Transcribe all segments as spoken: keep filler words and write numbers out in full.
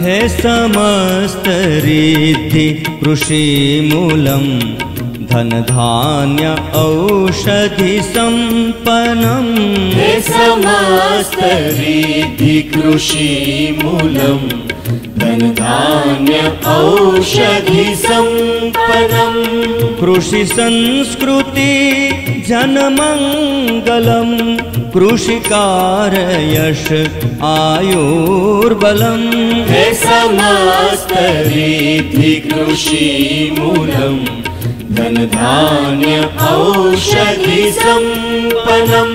हे समस्त रिद्धि कृषिमूलं धन धान्य औषधि संपन्नं हे समस्त रिद्धि कृषिमूलं धन धान्य औषधि संपन्नं कृषि संस्कृति जनमंगलम कृषिकार यश आयुर्बलम हे समस्त रिद्धि कृषिमूलं धन धान्य औषधि संपन्नं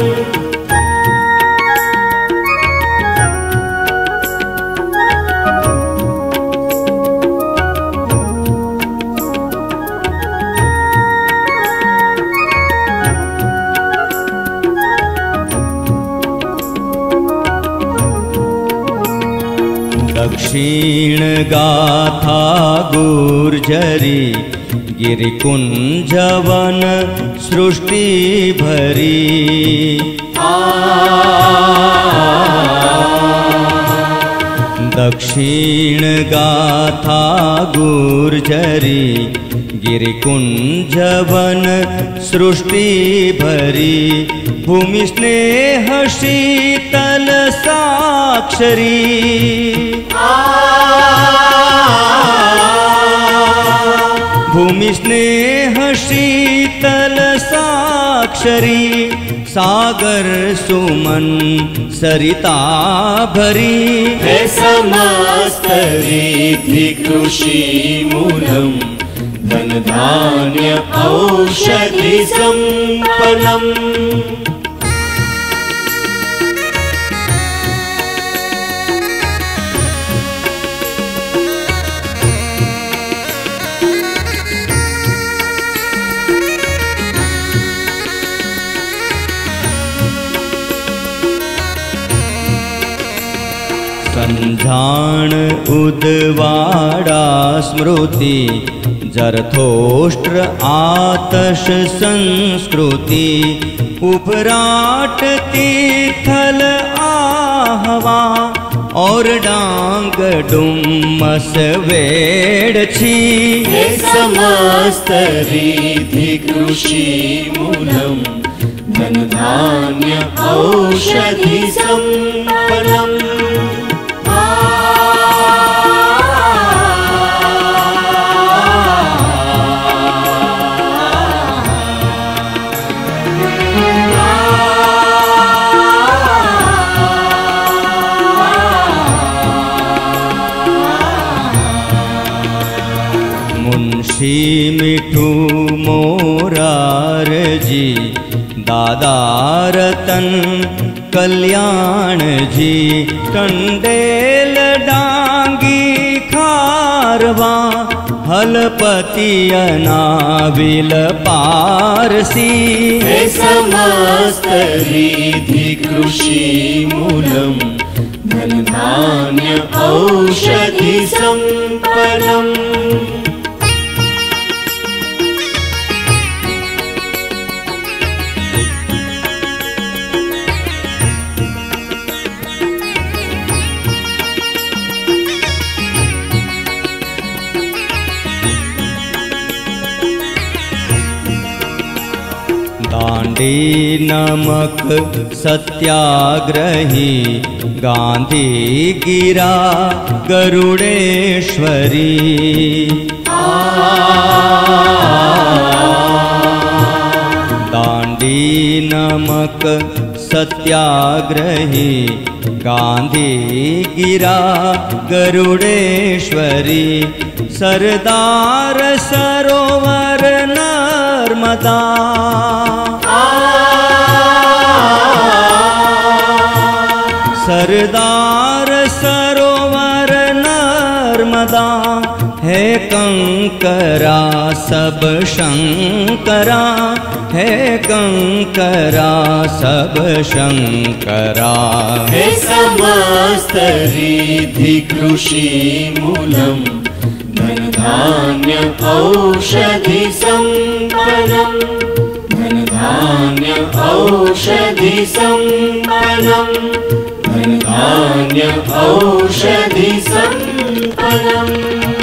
दक्षिण गाथा गुर्जरी गिरिकुंजवन सृष्टि भरी दक्षिण गाथा गुर्जरी गिरिकुंजवन सृष्टि भरी भूमि स्नेह शीतल साक्षरी भूमि स्नेह शीतल साक्षरी सागर सुमन सरिता भरी हे समस्त रिद्धि कृषिमूलं धन धान्य औषधि संपन्नं संझाण उदवाड़ा स्मृति जरथोष्ट्र आतश संस्कृति उपराट तीर्थल आहवा और डांग डुम्मस वेड़ छी हे समस्त रिद्धि कृषिमूलं धन धान्य औषधि संपन्नं मुंशी मिठू मोरार जी दादा रतन कल्याण जी टंडेल डांगी खारवा हलपति अनाविल पारसी हे समस्त रिद्धि कृषिमूलं धन धान्य औषधि संपन्नं दांडी नमक सत्याग्रही गांधी गिरा गरुड़ेश्वरी दांडी नमक सत्याग्रही गांधी गिरा गरुड़ेश्वरी सरदार सरोवर नर्मदा सरदार सरोवर नर्मदा है कंकरा सब शंकरा है कंकरा सब शंकरा हे समस्त रिद्धि कृषिमूलं धन धान्य औषधि संपन्नं धन धान्य औषधि संपन्नं धन धान्य औषधि सम्पन्नम्